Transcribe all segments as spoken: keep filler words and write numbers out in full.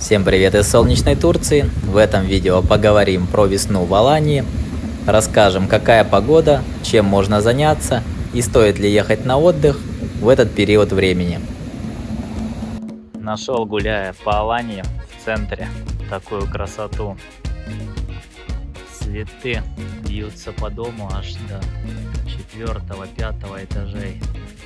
Всем привет из солнечной Турции. В этом видео поговорим про весну в Алании, расскажем, какая погода, чем можно заняться и стоит ли ехать на отдых в этот период времени. Нашел, гуляя по Алании в центре, такую красоту. Цветы бьются по дому аж до четвертого-пятого этажей.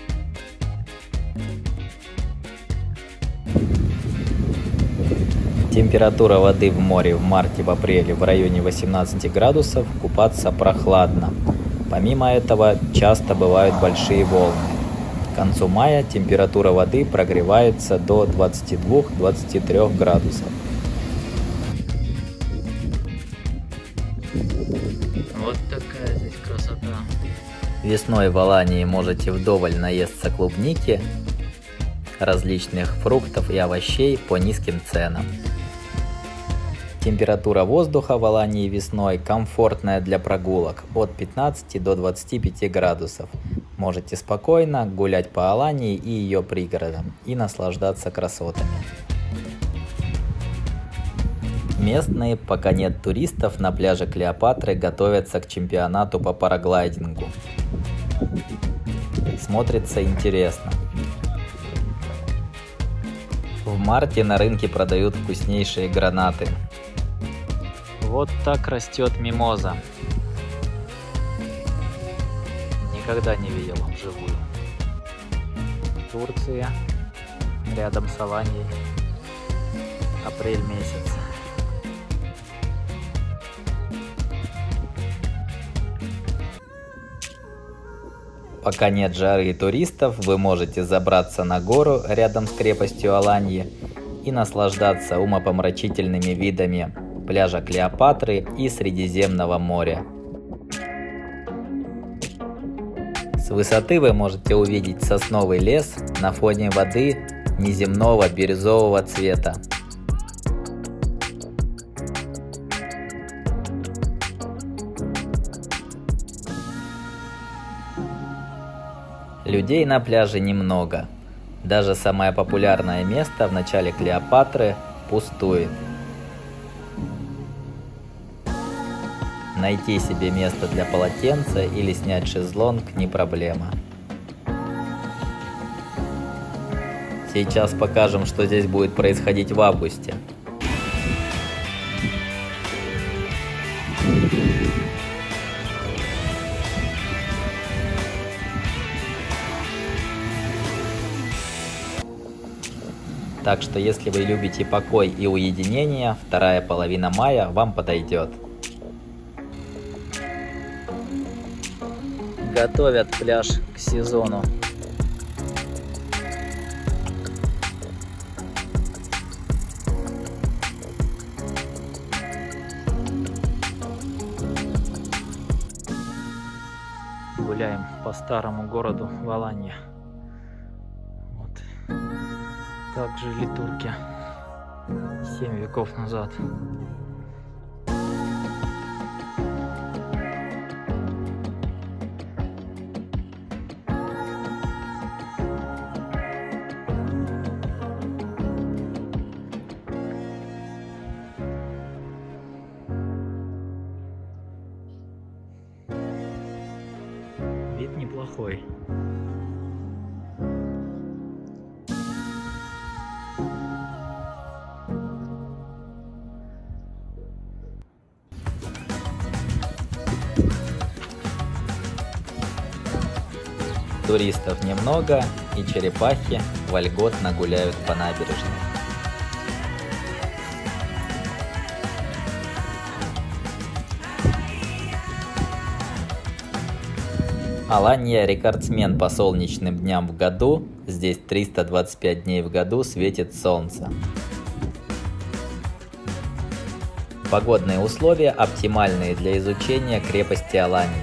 Температура воды в море в марте-апреле в районе восемнадцати градусов, купаться прохладно. Помимо этого, часто бывают большие волны. К концу мая температура воды прогревается до двадцати двух — двадцати трёх градусов. Вот такая здесь красота. Весной в Алании можете вдоволь наесться клубники, различных фруктов и овощей по низким ценам. Температура воздуха в Алании весной комфортная для прогулок от пятнадцати до двадцати пяти градусов. Можете спокойно гулять по Алании и ее пригородам и наслаждаться красотами. Местные, пока нет туристов, на пляже Клеопатры готовятся к чемпионату по параглайдингу. Смотрится интересно. В марте на рынке продают вкуснейшие гранаты. Вот так растет мимоза. Никогда не видел вживую. Турция, рядом с Аланией. Апрель месяц. Пока нет жары и туристов, вы можете забраться на гору рядом с крепостью Аланьи и наслаждаться умопомрачительными видами пляжа Клеопатры и Средиземного моря. С высоты вы можете увидеть сосновый лес на фоне воды неземного бирюзового цвета. Людей на пляже немного. Даже самое популярное место в начале Клеопатры пустует. Найти себе место для полотенца или снять шезлонг не проблема. Сейчас покажем, что здесь будет происходить в августе. Так что, если вы любите покой и уединение, вторая половина мая вам подойдет. Готовят пляж к сезону. Гуляем по старому городу в Алании. Вот. Так жили турки семь веков назад. Вид неплохой. Туристов немного, и черепахи вольготно гуляют по набережной. Аланья рекордсмен по солнечным дням в году. Здесь триста двадцать пять дней в году светит солнце. Погодные условия оптимальные для изучения крепости Аланьи.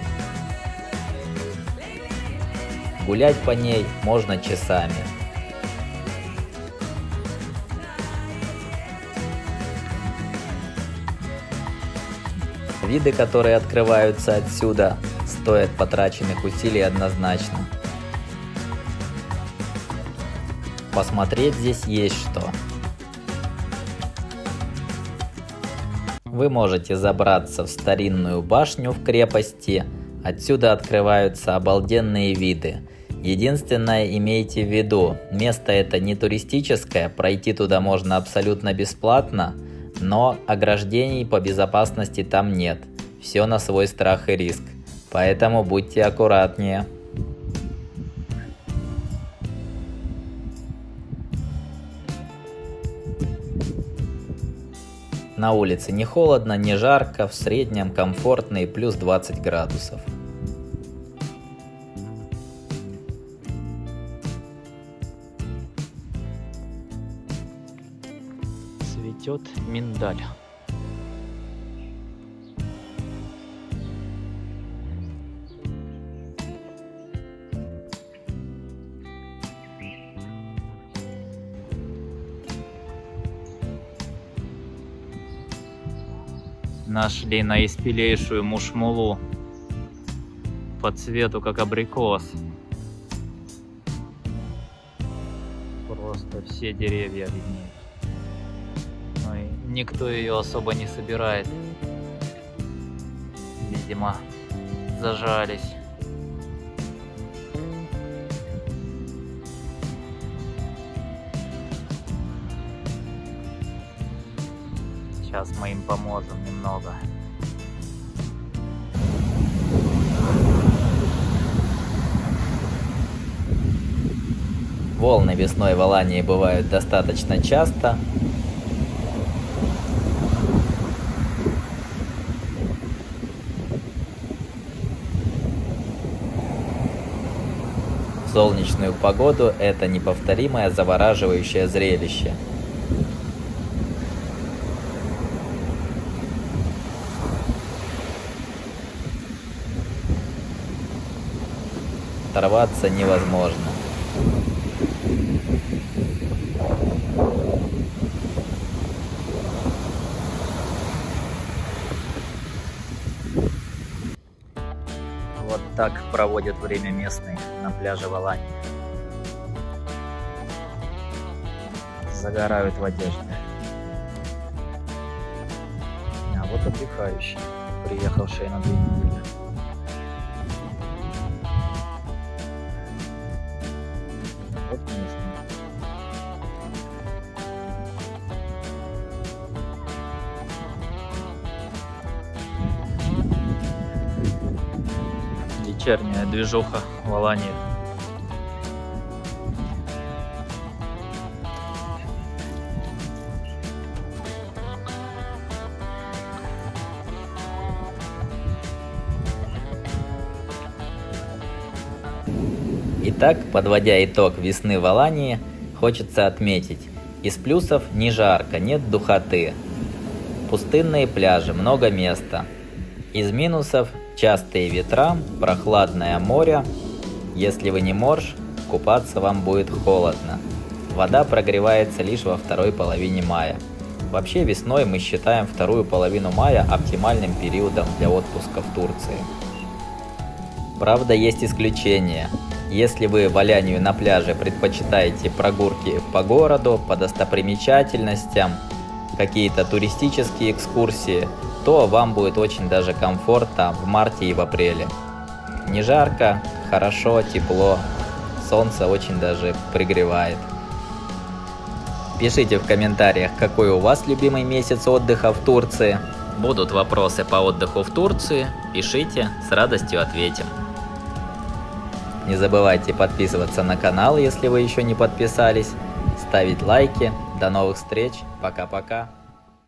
Гулять по ней можно часами. Виды, которые открываются отсюда, стоят потраченных усилий однозначно. Посмотреть здесь есть что. вы можете забраться в старинную башню в крепости. Отсюда открываются обалденные виды. Единственное, имейте в виду, место это не туристическое, пройти туда можно абсолютно бесплатно, но ограждений по безопасности там нет. Все на свой страх и риск, поэтому будьте аккуратнее. На улице не холодно, не жарко, в среднем комфортные плюс двадцать градусов. Цветет миндаль. Нашли наиспелейшую мушмулу по цвету как абрикос. Просто все деревья виднеют. Но и никто ее особо не собирает. Видимо, зажались. Сейчас мы им поможем немного. Волны весной в Алании бывают достаточно часто. В солнечную погоду это неповторимое завораживающее зрелище. Оторваться невозможно. Вот так проводят время местные на пляже в Алании. Загорают в одежде. А вот отдыхающие, приехавшие на две недели. Вот местные. Вечерняя движуха в Алании. Итак, подводя итог весны в Алании, хочется отметить: из плюсов не жарко, нет духоты, пустынные пляжи, много места. Из минусов частые ветра, прохладное море. Если вы не морж, купаться вам будет холодно. Вода прогревается лишь во второй половине мая. Вообще весной мы считаем вторую половину мая оптимальным периодом для отпуска в Турции. Правда, есть исключения. Если вы валянию на пляже предпочитаете прогулки по городу, по достопримечательностям, какие-то туристические экскурсии, то вам будет очень даже комфортно в марте и в апреле. Не жарко, хорошо, тепло, солнце очень даже пригревает. Пишите в комментариях, какой у вас любимый месяц отдыха в Турции. Будут вопросы по отдыху в Турции, пишите, с радостью ответим. Не забывайте подписываться на канал, если вы еще не подписались, ставить лайки. До новых встреч, пока-пока.